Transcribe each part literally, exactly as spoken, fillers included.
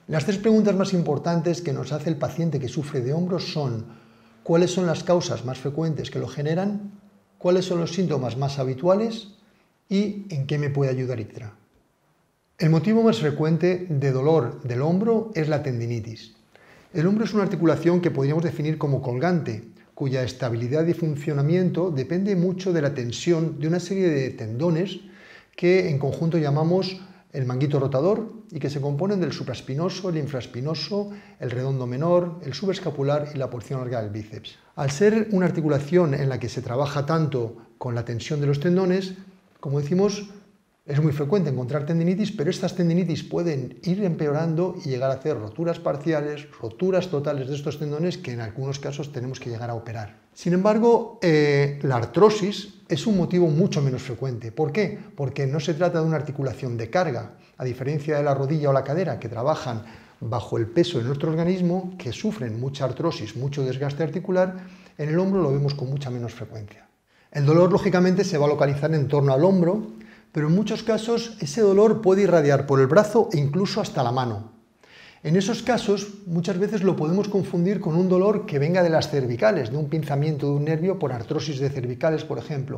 Las tres preguntas más importantes que nos hace el paciente que sufre de hombros son: ¿cuáles son las causas más frecuentes que lo generan? ¿Cuáles son los síntomas más habituales? ¿Y en qué me puede ayudar ITRA? El motivo más frecuente de dolor del hombro es la tendinitis. El hombro es una articulación que podríamos definir como colgante, cuya estabilidad y funcionamiento depende mucho de la tensión de una serie de tendones que en conjunto llamamos el manguito rotador y que se componen del supraespinoso, el infraespinoso, el redondo menor, el subescapular y la porción larga del bíceps. Al ser una articulación en la que se trabaja tanto con la tensión de los tendones, como decimos, es muy frecuente encontrar tendinitis, pero estas tendinitis pueden ir empeorando y llegar a hacer roturas parciales, roturas totales de estos tendones que en algunos casos tenemos que llegar a operar. Sin embargo, eh, la artrosis es un motivo mucho menos frecuente. ¿Por qué? Porque no se trata de una articulación de carga, a diferencia de la rodilla o la cadera, que trabajan bajo el peso de nuestro organismo, que sufren mucha artrosis, mucho desgaste articular. En el hombro lo vemos con mucha menos frecuencia. El dolor, lógicamente, se va a localizar en torno al hombro, pero en muchos casos ese dolor puede irradiar por el brazo e incluso hasta la mano. En esos casos muchas veces lo podemos confundir con un dolor que venga de las cervicales, de un pinzamiento de un nervio por artrosis de cervicales, por ejemplo.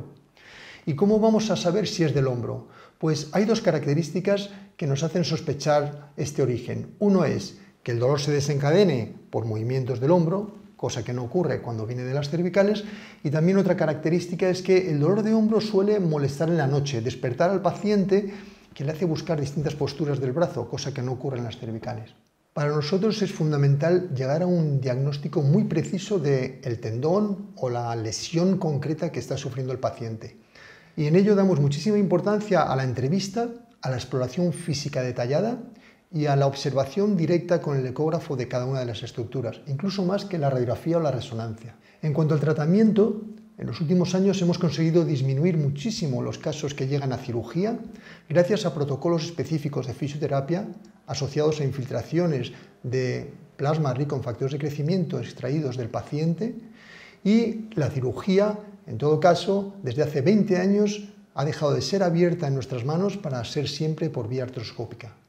¿Y cómo vamos a saber si es del hombro? Pues hay dos características que nos hacen sospechar este origen. Uno es que el dolor se desencadene por movimientos del hombro, cosa que no ocurre cuando viene de las cervicales, y también otra característica es que el dolor de hombro suele molestar en la noche, despertar al paciente, que le hace buscar distintas posturas del brazo, cosa que no ocurre en las cervicales. Para nosotros es fundamental llegar a un diagnóstico muy preciso del tendón o la lesión concreta que está sufriendo el paciente. Y en ello damos muchísima importancia a la entrevista, a la exploración física detallada y a la observación directa con el ecógrafo de cada una de las estructuras, incluso más que la radiografía o la resonancia. En cuanto al tratamiento, en los últimos años hemos conseguido disminuir muchísimo los casos que llegan a cirugía gracias a protocolos específicos de fisioterapia asociados a infiltraciones de plasma rico en factores de crecimiento extraídos del paciente, y la cirugía, en todo caso, desde hace veinte años ha dejado de ser abierta en nuestras manos para ser siempre por vía artroscópica.